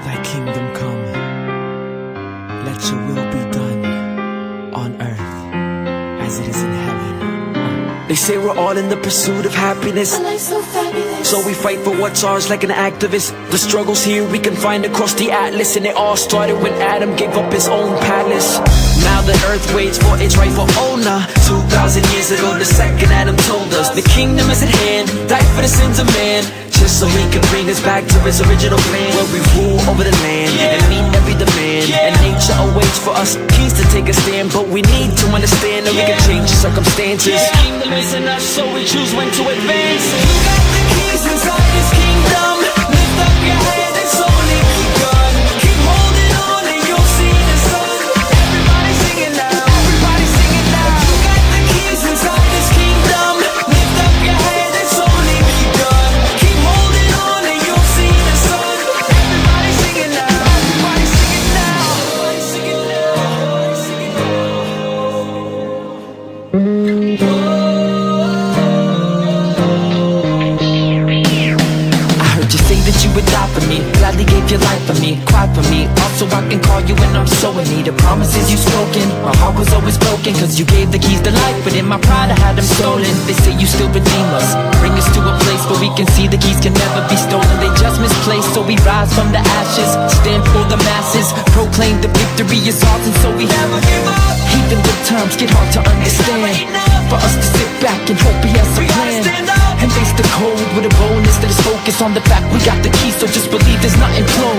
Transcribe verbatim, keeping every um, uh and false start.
Thy kingdom come, let your will be done on earth as it is in heaven. They say we're all in the pursuit of happiness, So, so we fight for what's ours like an activist. The struggles here we can find across the atlas, and it all started when Adam gave up his own palace. Now the earth waits for its rightful owner. Two thousand years ago the second Adam told us the kingdom is at hand, died for the sins of man, just so he can bring us back to his original plan, where we rule over the land and meet every demand. And nature awaits for us keys to take a stand, but we need to understand that we can change circumstances. The kingdom isn't us, so we choose when to advance. You got the keys inside this kingdom. Lift up your head, it's only begun. Keep holding on and you'll see the sun. Everybody singing now, everybody singing now. You got the keys inside this kingdom. Lift up your head, it's only begun. Keep holding on and you'll see the sun. Everybody singing now, everybody singing now. Everybody singing now, everybody singing now. That you would die for me, gladly gave your life for me, cried for me, also I can call you when I'm so in need of promises you spoken. My heart was always broken, cause you gave the keys to life, but in my pride I had them stolen. They say you still redeem us, bring us to a place where we can see the keys can never be stolen. They just misplaced, so we rise from the ashes, stand for the masses, proclaim the victory is ours, and so we never give up. Even the terms get hard to understand, for us to sit back and hope he has a plan, and face the cold with a boldness that is focused on the fact we got the keys, so just believe there's nothing close.